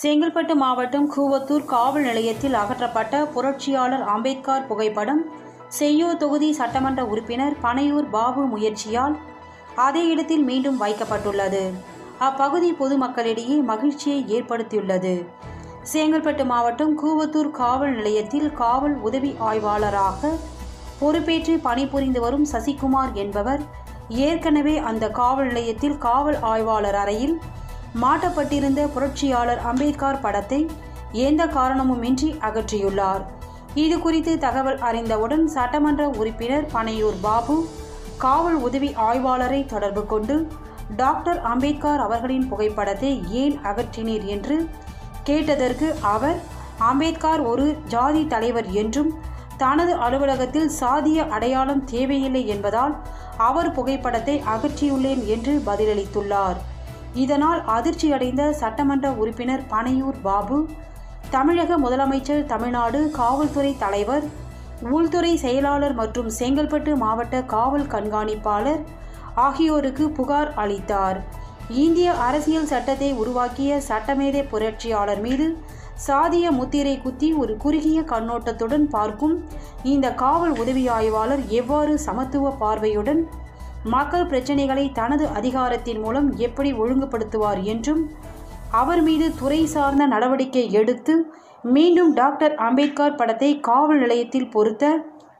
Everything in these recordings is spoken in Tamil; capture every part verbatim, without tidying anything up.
செங்கல்பட்டு மாவட்டம் கூவத்தூர் காவல் நிலையத்தில் அகற்றப்பட்ட புரட்சியாளர் அம்பேத்கர் புகைப்படம் செய்யூர் தொகுதி சட்டமன்ற உறுப்பினர் பனையூர் பாபு முயற்சியால் அதே இடத்தில் மீண்டும் வைக்கப்பட்டுள்ளது. அப்பகுதி பொதுமக்களிடையே மகிழ்ச்சியை ஏற்படுத்தியுள்ளது. செங்கல்பட்டு மாவட்டம் கூவத்தூர் காவல் நிலையத்தில் காவல் உதவி ஆய்வாளராக பொறுப்பேற்று பணிபுரிந்து வரும் சசிகுமார் என்பவர் ஏற்கனவே அந்த காவல் நிலையத்தில் காவல் ஆய்வாளர் அறையில் மாட்டப்பட்டிருந்த புரட்சியாளர் அம்பேத்கர் படத்தை எந்த காரணமுமின்றி அகற்றியுள்ளார். இது குறித்து தகவல் அறிந்தவுடன் சட்டமன்ற உறுப்பினர் பனையூர் பாபு காவல் உதவி ஆய்வாளரை தொடர்பு கொண்டு டாக்டர் அம்பேத்கர் அவர்களின் புகைப்படத்தை ஏன் அகற்றினீர் என்று கேட்டதற்கு அவர் அம்பேத்கர் ஒரு ஜாதி தலைவர் என்றும் தனது அலுவலகத்தில் சாதிய அடையாளம் தேவையில்லை என்பதால் அவர் புகைப்படத்தை அகற்றியுள்ளேன் என்று பதிலளித்துள்ளார். இதனால் அதிர்ச்சியடைந்த சட்டமன்ற உறுப்பினர் பனையூர் பாபு தமிழக முதலமைச்சர், தமிழ்நாடு காவல்துறை தலைவர், உள்துறை செயலாளர் மற்றும் செங்கல்பட்டு மாவட்ட காவல் கண்காணிப்பாளர் ஆகியோருக்கு புகார் அளித்தார். இந்திய அரசியல் சட்டத்தை உருவாக்கிய சட்டமேதை புரட்சியாளர் மீது சாதிய முத்திரை குத்தி ஒரு குறுகிய கண்ணோட்டத்துடன் பார்க்கும் இந்த காவல் உதவி ஆய்வாளர் எவ்வாறு சமத்துவ பார்வையுடன் மக்கள் பிரச்சனைகளை தனது அதிகாரத்தின் மூலம் எப்படி ஒழுங்குபடுத்துவார் என்றும் அவர் மீது துறை சார்ந்த நடவடிக்கை எடுத்து மீண்டும் டாக்டர் அம்பேத்கர் படத்தை காவல் நிலையத்தில் பொருத்த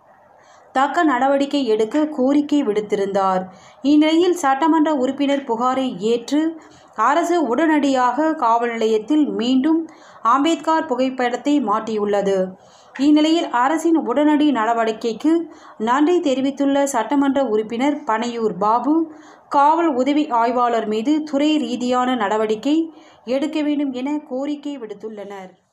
தக்க நடவடிக்கை எடுக்க கோரிக்கை விடுத்திருந்தார். இந்நிலையில் சட்டமன்ற உறுப்பினர் புகாரை ஏற்று அரசு உடனடியாக காவல் நிலையத்தில் மீண்டும் அம்பேத்கர் புகைப்படத்தை மாட்டியுள்ளது. இந்நிலையில் அரசின் உடனடி நடவடிக்கைக்கு நன்றி தெரிவித்துள்ள சட்டமன்ற உறுப்பினர் பனையூர் பாபு காவல் உதவி ஆய்வாளர் மீது துறை ரீதியான நடவடிக்கை எடுக்க வேண்டும் என கோரிக்கை விடுத்துள்ளனர்.